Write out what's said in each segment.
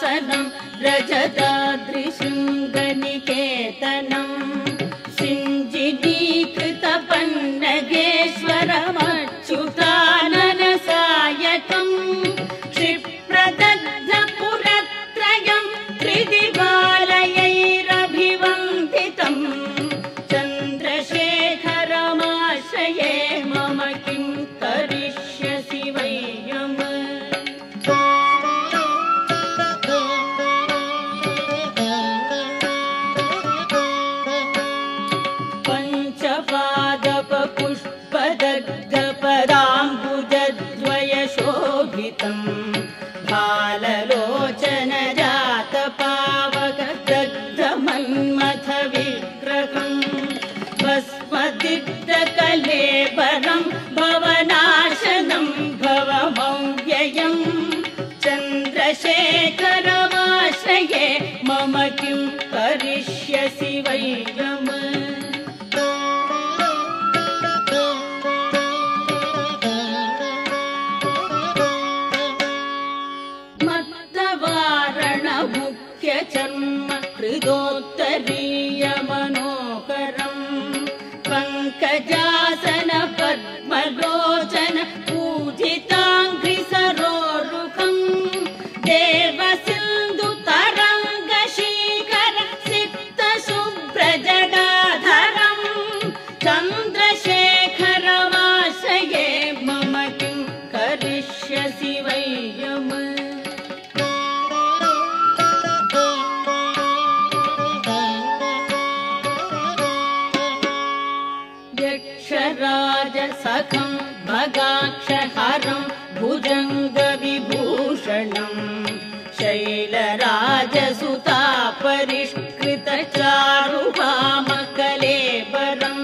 पङ्कजासनं रजताद्रिशृङ्गनिकेतनं सिञ्जिनीकृतपन्नगेश्वरमच्युताननसायकं क्षिप्रदग्धपुरत्रयं त्रिदिवालयैरभिवन्दितं चन्द्रशेखरमाश्रये मम किं करिष्यसि वयम् पंचपादपपुष्पदग्धपदाम्बुजद्वयशोभितं भाललोचनजातपावकदग्धमन्मथविग्रहं भस्मदिग्धकलेबरं भवनाशनं भवमव्ययं चन्द्रशेखरमाश्रये मम किं करिष्यसि वयम् चर्म हृदोत्तरीय मनोकरं पंकजासन पद्मलोचन पूजिताङ्घ्रिसरोरुहं देवसिन्धु तरङ्गशीकर सिक्त शुभ्रजटाधरं चन्द्रशेखरमाश्रये मम किं करिष्यसि वयम् राजसखं भगाक्षहरं भुजङ्गविभूषणं शैलराजसुतापरिष्कृतचारुवामकलेबरं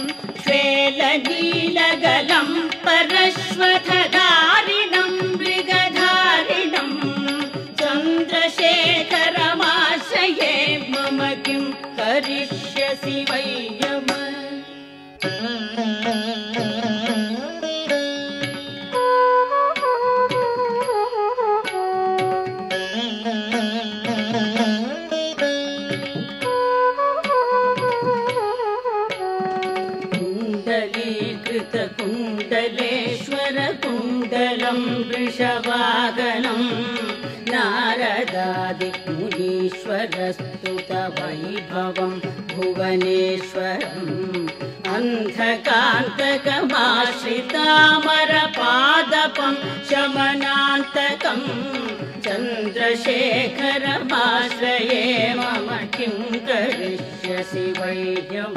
श्वेलनीलगलं परश्वथधारिणं मृगधारिणं चन्द्रशेखरमाश्रये मम किं करिष्यसि वयम् कुण्डलेश्वर कुण्डलं वृषवागनं नारदादिमुनीश्वरस्तुतवैभवं भुवनेश्वरम् अन्धकान्तकमाश्रितामरपादपं शमनान्तकं चन्द्रशेखरमाश्रये मम किं करिष्यसि वैद्यम्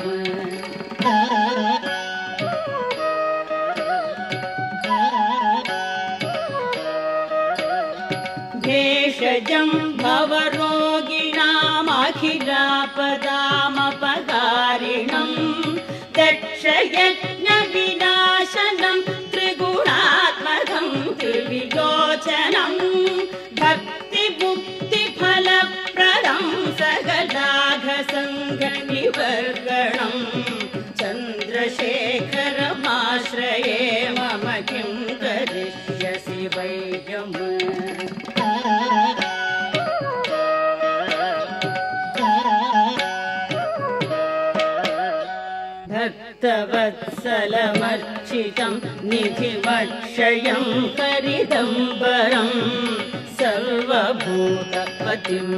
भेषजं भवरोगिणामखिलापदामपकारिणं दक्षयज्ञविनाशनं त्रिगुणात्मकं त्रिविलोचनं भक्तिमुक्तिफलप्रदं सकलाघसङ्घनिवर्गणं चन्द्रशेखरमाश्रये मम किं करिष्यसि वैद्यम् भक्तवत्सलमर्चितं निधिमक्षयं हरिदम्बरं सर्वभूतपतिं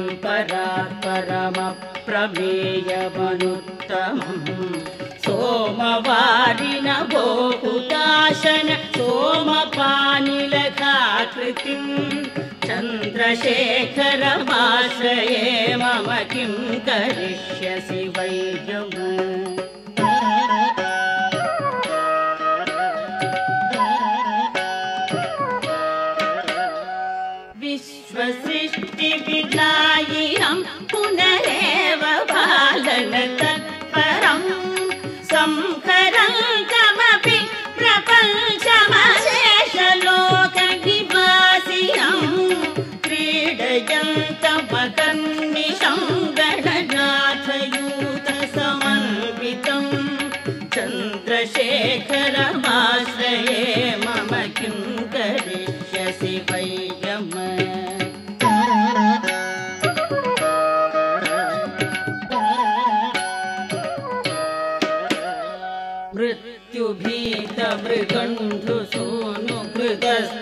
परात्परमप्रमेयमनुत्तमं सोमवारिणभोहुताशन सोमपानिलकाकृतिं चन्द्रशेखरमाश्रये मम किं करिष्यसि वैद्यम् विश्वसृष्टिविनायिनं पुनरेव पालनतत्परं संहरन्तमपि प्रपञ्चमशेषलोकनिवासिनं क्रीडयन्तमकर्निशं गणनाथयूतसमन्वितं चन्द्रशेखरमाश्रये मम किं करिष्यसि वैद्यम्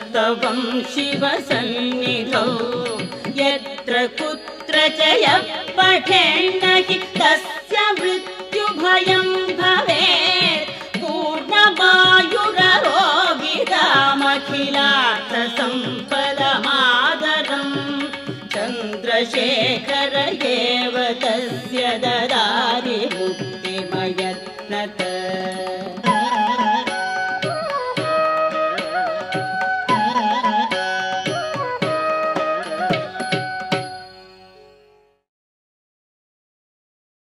स्तवं शिवसन्निधौ यत्र कुत्र च यः पठेन्न हि तस्य मृत्युभयं भवेत् पूर्णमायुररोगितामखिलार्थसम्पदमादरम् चन्द्रशेखर एव तस्य ददाति मुक्तिमय